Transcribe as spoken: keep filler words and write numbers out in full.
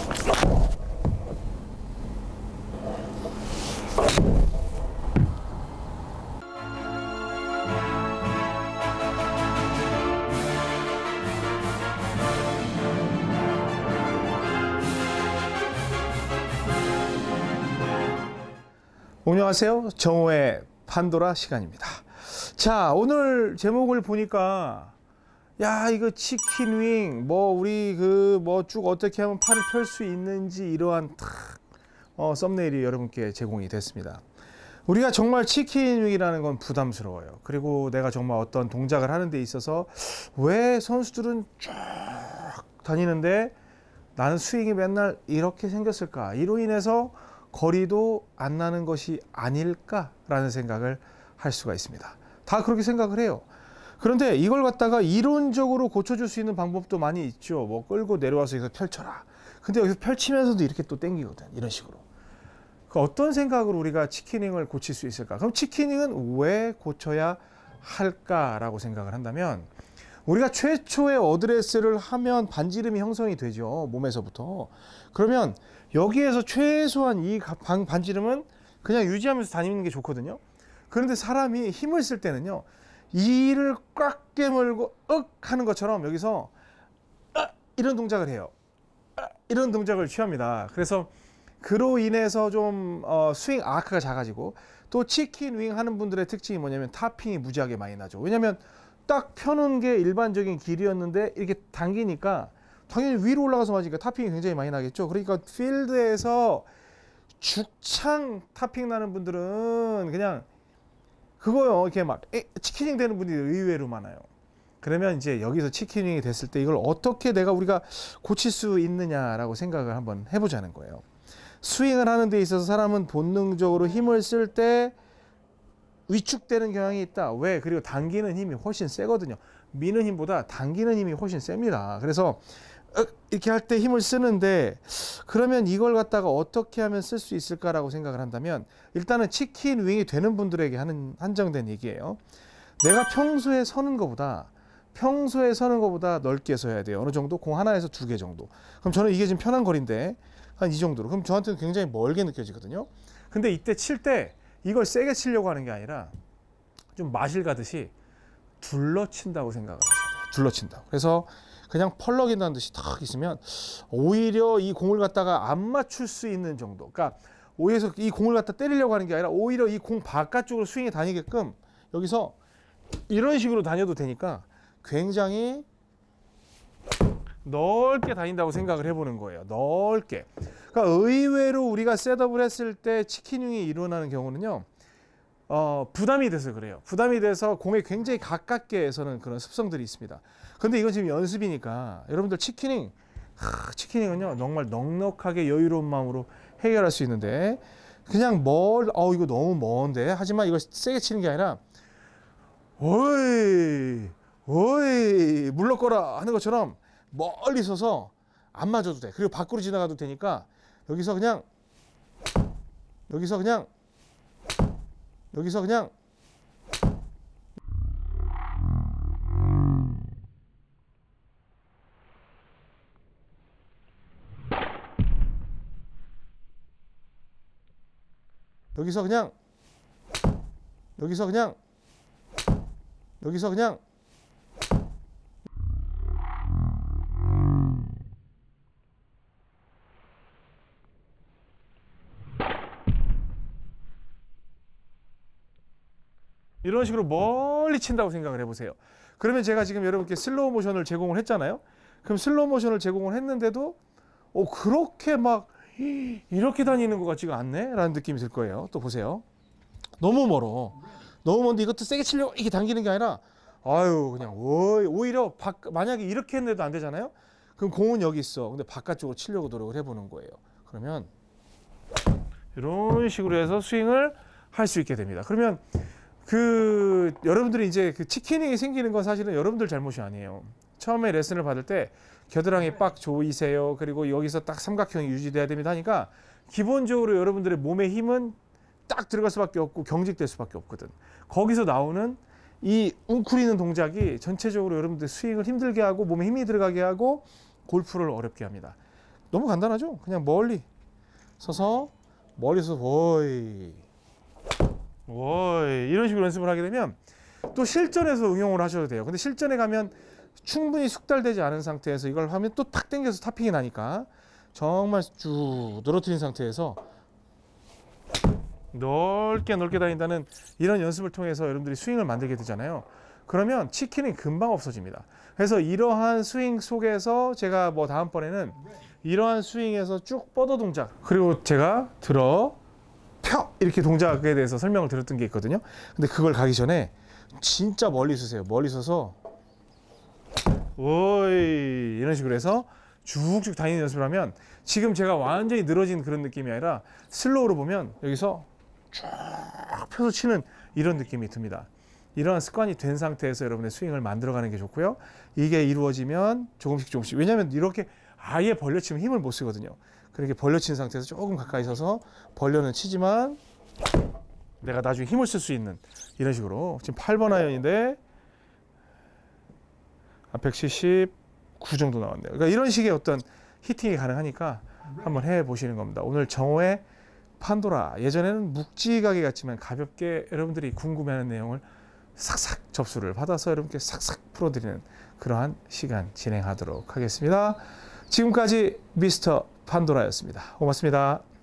안녕하세요. 정호의 판도라 시간입니다. 자, 오늘 제목을 보니까 야, 이거 치킨 윙 뭐 우리 그 뭐 쭉 어떻게 하면 팔을 펼 수 있는지 이러한 탁 어, 썸네일이 여러분께 제공이 됐습니다. 우리가 정말 치킨 윙이라는 건 부담스러워요. 그리고 내가 정말 어떤 동작을 하는 데 있어서 왜 선수들은 쫙 다니는데 나는 스윙이 맨날 이렇게 생겼을까? 이로 인해서 거리도 안 나는 것이 아닐까라는 생각을 할 수가 있습니다. 다 그렇게 생각을 해요. 그런데 이걸 갖다가 이론적으로 고쳐줄 수 있는 방법도 많이 있죠. 뭐 끌고 내려와서 여기서 펼쳐라. 근데 여기서 펼치면서도 이렇게 또 당기거든. 이런 식으로. 그 어떤 생각으로 우리가 치킨윙을 고칠 수 있을까? 그럼 치킨윙은 왜 고쳐야 할까라고 생각을 한다면, 우리가 최초의 어드레스를 하면 반지름이 형성이 되죠. 몸에서부터. 그러면 여기에서 최소한 이 반, 반지름은 그냥 유지하면서 다니는 게 좋거든요. 그런데 사람이 힘을 쓸 때는요, 이를 꽉 깨물고 윽 하는 것처럼 여기서 아, 이런 동작을 해요. 아, 이런 동작을 취합니다. 그래서 그로 인해서 좀 어, 스윙 아크가 작아지고, 또 치킨 윙 하는 분들의 특징이 뭐냐면 타핑이 무지하게 많이 나죠. 왜냐면 딱 펴놓은 게 일반적인 길이었는데 이렇게 당기니까 당연히 위로 올라가서 맞으니까 타핑이 굉장히 많이 나겠죠. 그러니까 필드에서 죽창 타핑 나는 분들은 그냥 그거요, 이렇게 막 치킨윙 되는 분들이 의외로 많아요. 그러면 이제 여기서 치킨윙이 됐을 때 이걸 어떻게 내가 우리가 고칠 수 있느냐라고 생각을 한번 해보자는 거예요. 스윙을 하는 데 있어서 사람은 본능적으로 힘을 쓸 때 위축되는 경향이 있다. 왜? 그리고 당기는 힘이 훨씬 세거든요. 미는 힘보다 당기는 힘이 훨씬 셉니다. 그래서 이렇게 할 때 힘을 쓰는데, 그러면 이걸 갖다가 어떻게 하면 쓸 수 있을까라고 생각을 한다면, 일단은 치킨 윙이 되는 분들에게 하는 한정된 얘기예요. 내가 평소에 서는 것보다 평소에 서는 것보다 넓게 서야 돼요. 어느 정도? 공 하나에서 두 개 정도. 그럼 저는 이게 지금 편한 거리인데 한 이 정도로. 그럼 저한테는 굉장히 멀게 느껴지거든요. 근데 이때 칠 때 이걸 세게 치려고 하는 게 아니라 좀 마실 가듯이 둘러친다고 생각을 하셔야 돼요. 둘러친다고. 그래서 그냥 펄럭인다는 듯이 탁 있으면 오히려 이 공을 갖다가 안 맞출 수 있는 정도. 그러니까 오히려 이 공을 갖다 때리려고 하는 게 아니라 오히려 이 공 바깥쪽으로 스윙이 다니게끔 여기서 이런 식으로 다녀도 되니까 굉장히 넓게 다닌다고 생각을 해보는 거예요. 넓게. 그러니까 의외로 우리가 셋업을 했을 때 치킨윙이 일어나는 경우는요, 어, 부담이 돼서 그래요. 부담이 돼서 공에 굉장히 가깝게 서는 그런 습성들이 있습니다. 근데 이건 지금 연습이니까 여러분들 치킨윙, 하, 치킨윙은요 정말 넉넉하게 여유로운 마음으로 해결할 수 있는데, 그냥 멀, 어 이거 너무 먼데, 하지만 이걸 세게 치는 게 아니라 오이 오이 물러거라 하는 것처럼 멀리 서서 안 맞아도 돼. 그리고 밖으로 지나가도 되니까 여기서 그냥 여기서 그냥 여기서 그냥 여기서 그냥 여기서 그냥 여기서 그냥 이런 식으로 멀리 친다고 생각을 해보세요. 그러면 제가 지금 여러분께 슬로우 모션을 제공을 했잖아요. 그럼 슬로우 모션을 제공을 했는데도 어, 그렇게 막 이렇게 다니는 것 같지가 않네? 라는 느낌이 들 거예요. 또 보세요. 너무 멀어. 너무 먼데 이것도 세게 치려고 이렇게 당기는 게 아니라 아유 그냥 오히려 바, 만약에 이렇게 했는데도 안 되잖아요. 그럼 공은 여기 있어. 근데 바깥쪽으로 치려고 노력을 해보는 거예요. 그러면 이런 식으로 해서 스윙을 할 수 있게 됩니다. 그러면 그 여러분들이 이제 그 치킨이 생기는 건 사실은 여러분들 잘못이 아니에요. 처음에 레슨을 받을 때 겨드랑이 빡 조이세요. 그리고 여기서 딱 삼각형이 유지돼야 됩니다 하니까 기본적으로 여러분들의 몸의 힘은 딱 들어갈 수밖에 없고 경직될 수밖에 없거든. 거기서 나오는 이 웅크리는 동작이 전체적으로 여러분들 스윙을 힘들게 하고 몸에 힘이 들어가게 하고 골프를 어렵게 합니다. 너무 간단하죠? 그냥 멀리 서서 멀리서 오이 오이 이런 식으로 연습을 하게 되면 또 실전에서 응용을 하셔도 돼요. 근데 실전에 가면 충분히 숙달되지 않은 상태에서 이걸 하면 또 탁 당겨서 타핑이 나니까 정말 쭉 늘어뜨린 상태에서 넓게 넓게 다닌다는 이런 연습을 통해서 여러분들이 스윙을 만들게 되잖아요. 그러면 치킨이 금방 없어집니다. 그래서 이러한 스윙 속에서 제가 뭐 다음번에는 이러한 스윙에서 쭉 뻗어 동작, 그리고 제가 들어 펴 이렇게 동작에 대해서 설명을 드렸던 게 있거든요. 근데 그걸 가기 전에 진짜 멀리 서세요. 멀리 서서 오이 이런 식으로 해서 쭉쭉 다니는 연습을 하면 지금 제가 완전히 늘어진 그런 느낌이 아니라 슬로우로 보면 여기서 쫙 펴서 치는 이런 느낌이 듭니다. 이러한 습관이 된 상태에서 여러분의 스윙을 만들어가는 게 좋고요. 이게 이루어지면 조금씩 조금씩, 왜냐하면 이렇게 아예 벌려치면 힘을 못 쓰거든요. 그렇게 벌려친 상태에서 조금 가까이 서서 벌려는 치지만 내가 나중에 힘을 쓸 수 있는 이런 식으로. 지금 팔 번 아이언인데 백칠십구 정도 나왔네요. 그러니까 이런 식의 어떤 히팅이 가능하니까 한번 해보시는 겁니다. 오늘 정호의 판도라, 예전에는 묵직하게 갔지만 가볍게 여러분들이 궁금해하는 내용을 싹싹 접수를 받아서 여러분께 싹싹 풀어드리는 그러한 시간 진행하도록 하겠습니다. 지금까지 미스터 판도라였습니다. 고맙습니다.